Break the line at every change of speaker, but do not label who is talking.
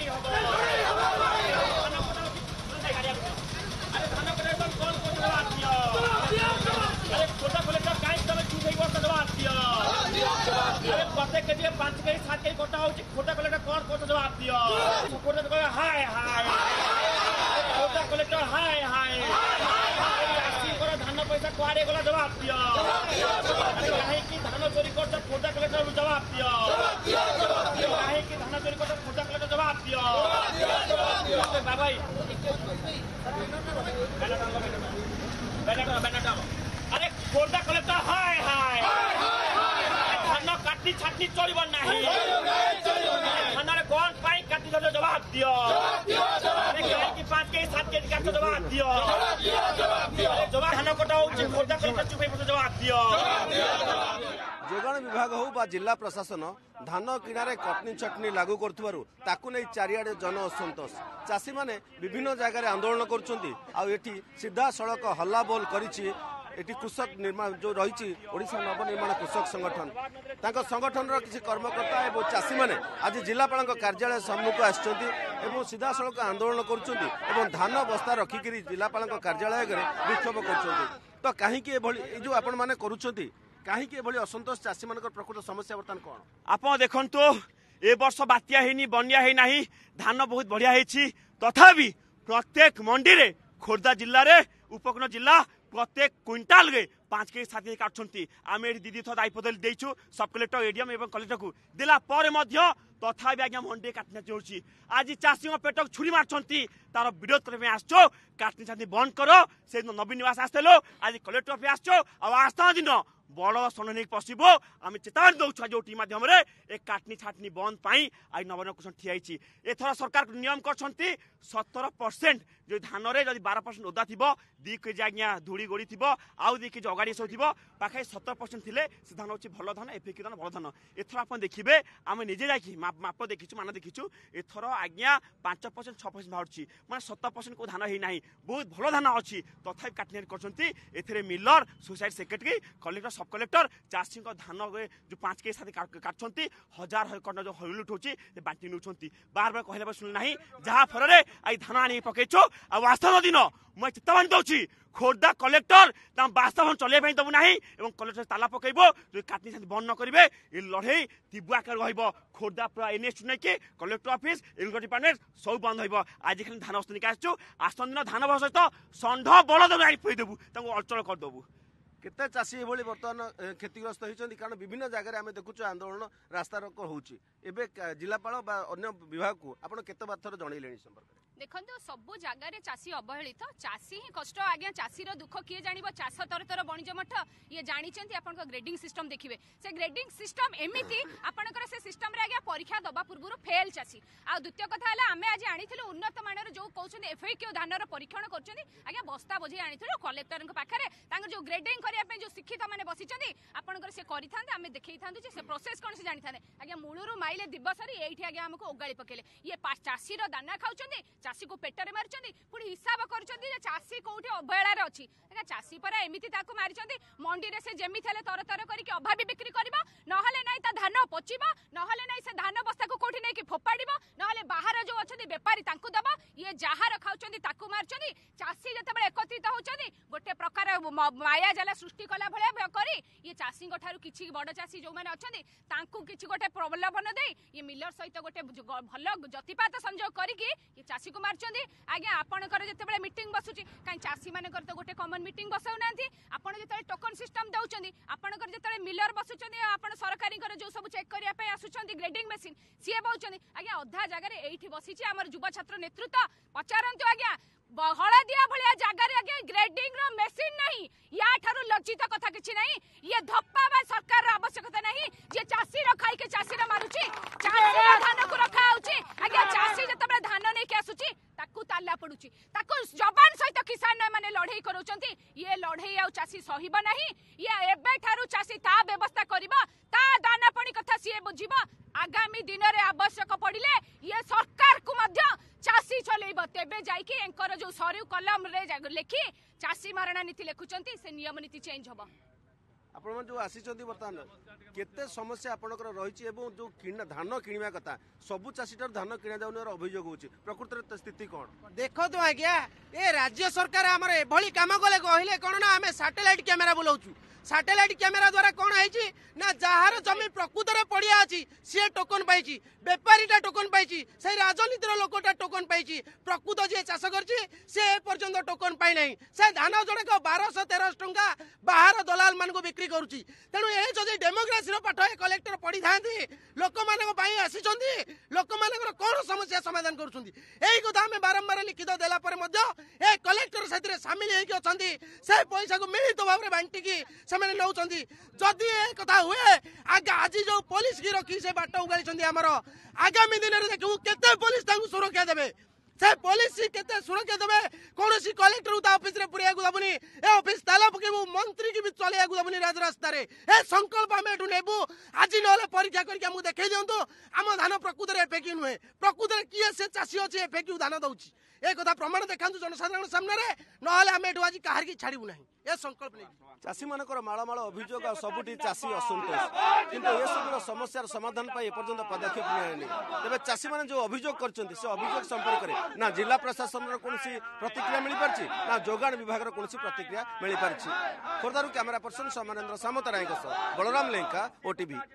प्रत्येक के 5 KG 7 KG Kota होची खोटा कलेक्टर कौन कौन जवाब दियो खोटा तो हाय हाय खोटा कलेक्टर हाय हाय आसी कर धान पैसा कुआडे गला जवाब दियो काहे कि धान चोरी करछ खोटा कलेक्टर जवाब दियो काहे कि धान चोरी करछ खोटा कलेक्टर जवाब दियो बाबाई बेटा अरे खोटा कलेक्टर हाय हाय काटी छाटी चलिब नाही थाना कौन पाई काटी जवाब दियो कि 5 केजी 7 केजी काट जवाब दियो जवाब धान कटा होची खोटा कलेक्टर चुप होई जवाब दियो
जोगाण विभाग हो बा जिला प्रशासन धान किणारे कटनी चटनी लागू करथुवारु ताकू नै चारियाडे जन असंतोष चासी माने विभिन्न जगह आंदोलन करछंती आ एठी सीधा सड़क हल्ला बोल करिछि एटी कृषक निर्माण जो रही ओडिशा नवनिर्माण कृषक संगठन तांको संगठन किसी कर्मकर्ता एवं चाषी मैंने आज जिलापाल कार्यालय सम्मुख आसुँच सीधा सड़क आंदोलन कर धान बस्ता रखिक जिलापाल कार्यालय विक्षोभ कर तो कहीं जो आपण मैंने कहीं असंतोष चाषी मान प्रकृत समस्या बर्तमान कौन
आप देखु ए वर्ष बात्या है बन्या है नहीं धान बहुत बढ़िया है तथापि प्रत्येक मंडी रे खोर्धा जिले में उपकूल जिला प्रत्येक क्विंटाल रे 5 केजी 7 केजी काटुंट आम ये दीदी थर दायित्व देचु सब कलेक्टर एडीएम एवं कलेक्टर को देला तथा आज्ञा मंडी काटना चाहिए आज चाषी पेट छुरी मार्चंती तार विरोध करने आसो काटनी छाटनी बंद करो से नवीन निवास आसलो आज कलेक्टर ऑफिस आसो आस्था दिन बड़ सन नहीं पशब आम चेतावनी दौर जो टी मध्यम काटनी छाटनी बंद पाई आज नवीन कृष्ण ठियाई एथर सरकार नियम कर 17% जो धान में जब 12% ओदा थी 2 केजी आज्ञा धूड़ी गोड़ी थी आउ 2 केजी अगाड़ी सब थी पाखे 17% थे से धान हूँ भल धान एफिक धान भल धान एथर आप देखिए आम निजे जाकि माप देखीचु मान देखीचु एथर आज्ञा 5% 6% बाहर मैं 17% को धान है ना बहुत भल धान अच्छी तथा काटनी कर miller society secretary collector sub collector चाषी धान जो 5 केजी 7 काटुंट 1000 एकड़ जो हलुट होची बांटी नौ बार बार कहले शुणुना जहाँ फल आई धान आनी पकईचु आस्था दिन मैं चेतावनी दूसरी खोर्धा कलेक्टर बास्तवन चलने दबू ना कलेक्टर ताला पकड़ जो काटनी छाटी बंद न करेंगे ये लड़े तीव्र आकार खोर्धा पूरा एनएच नहीं कि कलेक्टर ऑफिस एग्रीकल्चर डिपार्टमेंट सब बंद हो आज खाली धान अस्त निकाल आसन दिन धान बस सहित षंढ बलद देबू अचल करदेबू
केते चाषी एभली बर्तमान क्षतिग्रस्त होती कारण विभिन्न जगह आम देखु आंदोलन रास्ता रोक होची जिलापाल अन्य विभाग को आपन केते बार थर जनइलेनी संपर्क
देखो सबू जगार चाषी अवहेलित चाषी ही कष्ट आज्ञा चाषीर दुख किए जान चाष तर तर बणिज मठ ये जानते आप ग्रेडिंग सिस्टम देखिए से ग्रेडिंग सिस्टम एमती आपंकर से सिस्टम रे आज्ञा परीक्षा दबा पूर्व फेल चाषी आ द्वितीय कथा आम आज आनी उन्नत मानर जो कहते एफएक्यू धानर परीक्षण कर बस्ता बोझे आनी कलेक्टर पाखे जो ग्रेडिंग करने जो शिक्षित मैंने बसी आपंकर से करें आम देखी था से प्रोसेस कौन से जानी था आज्ञा मूलू माइले दिवस ये आज्ञा आमको ओगाड़ी पकेले ये चाषीर दाना खाऊँ चाषी को पेटर मारी पुणी हिसाब कर चाषी कौटी अवहेलार अच्छी चाषी पर एमती मारी मंडी में से जमी थे तर तर करके अभावी बिक्री कर ना धान पचिब ना से धान बस्ता को कौटी नहीं फोपाड़ ना बाहर जो अच्छा बेपारी दबा ये जहाँ खाऊँ मार्च चाषी जो एकत्रित होती गोटे प्रकार माया जाला सृष्टि कला भाया कर ये चाषी कि बड़ चाषी जो मैंने अच्छा कि गोटे प्रलोभन दे ये मिलर सहित गोटे भल जतिपात संयोग करके ये चाषी को मार्चंदी आज्ञा आपणकर जिते मीटिंग बसुची कहीं चाषी मान तो गोटे कमन मीटिंग बसाऊना आपड़ जो टोकन सिस्टम दौरान आपणकर जो मिलर बसुंट आप सरकारी जो सब चेक करने आसुंच ग्रेडिंग मेसीन सी बहुंट आज्ञा अधा जगह ये बसी आम युवा छात्र नेतृत्व पचारतु आज्ञा हलदिया भाया जगार आज्ञा ग्रेडिंग मेसीन नहीं या ठारू लज्जित कथा किसी नहीं ये धप्पा सरकार आवश्यकता नहीं जे चाषी खाई के चाषी मारुची चाषी धान को रखा आज्ञा चाषी जो धान नहीं आसुची ताला पड़ुची जबान सहित किसान मैंने लड़े करोचंती ये लड़े आ चाषी सहिब नहीं ये एबे ठारू चाषी ता व्यवस्था करिबा ता दाना पानी कथा सी बुझिबा आगामी दिन में आवश्यक पड़िले ये सरकार को मध्य चाषी चलेब तेबे जाइकी एंकर जो सरु कलम रे लिखी चाषी मारणा नीति लेखुचंती से नियम नीति चेंज हम।
आपण जो आसीचंती बर्तमान केते समस्या आपणकर रही एवं जो धान किणवा कथा सबु चाषीटार धान किणा जाऊन अभियोग होची प्रकृत स्थिति कौन
देखो तो आज्ञा ए राज्य सरकार आमर एभली काम कले कहले कौन ना आम सैटेलाइट कैमेरा बुलाऊँ सैटेलाइट कैमेरा द्वारा कौन है ना जार जमी प्रकृत में पड़िया अच्छी सी टोकन पाई बेपारीटा टोकन पाई से राजनीतिर लोकटा टोकन पाई प्रकृत जी चाष करपर्यंत टोकन पाई ना से धान जोड़क 1200-1300 टंका बाहर दलाल मान बिक्री करुच्ची तेणु ये जदि डेमोक्रेसी पाठ कलेक्टर पढ़ी था लोक मान आसी लोक मान कौन समस्या समाधान करा आम बारंबार लिखित देला कलेक्टर से सामिल होती से पैसा को मिलित भाव में बांटिकी नौ जदि ए कथा हुए आज जो पुलिस की रखी से बाट उगाड़ी आमर आगामी दिन में देखू केते पुलिस सुरक्षा देवे से पुलिस केते सुरक्षा देवे कौन कलेक्टर ऑफिस रे पुरिया दबुनी ए ऑफिस ताला पकेबू मंत्री की भी चलिया दबुनी राजरास्ता रे ए संकल्प आम एठू नेबू आज नहले परीक्षा करके आमको देखै दियंतु आम धान प्रकृत रे एफेक्ट नुहे प्रकृत रे किए से चासी अछि एफेक्ट धान दउछि ए कथा प्रमाण देखांतु जनसाधारण सामने रे नहले आम एठू आज काहर की छाड़िबू नाही ए संकल्प नै
चाषी मानकर माळमाळ अभियोग आ सबुठी चाषी असंतोष किंतु ए सब समस्यार समाधान पाई एपर्यंत पदक्षेप नियानी तबे चाषी माने जो अभियोग करचंती से अभियोग संपर्क रे ना जिला प्रशासन रो कोनसी प्रतिक्रिया मिली परछि ना जोगान विभाग रो कोनसी प्रतिक्रिया मिली परछि खोरदारू camera person Samanendra Samantaray Balaram Lenka OTV.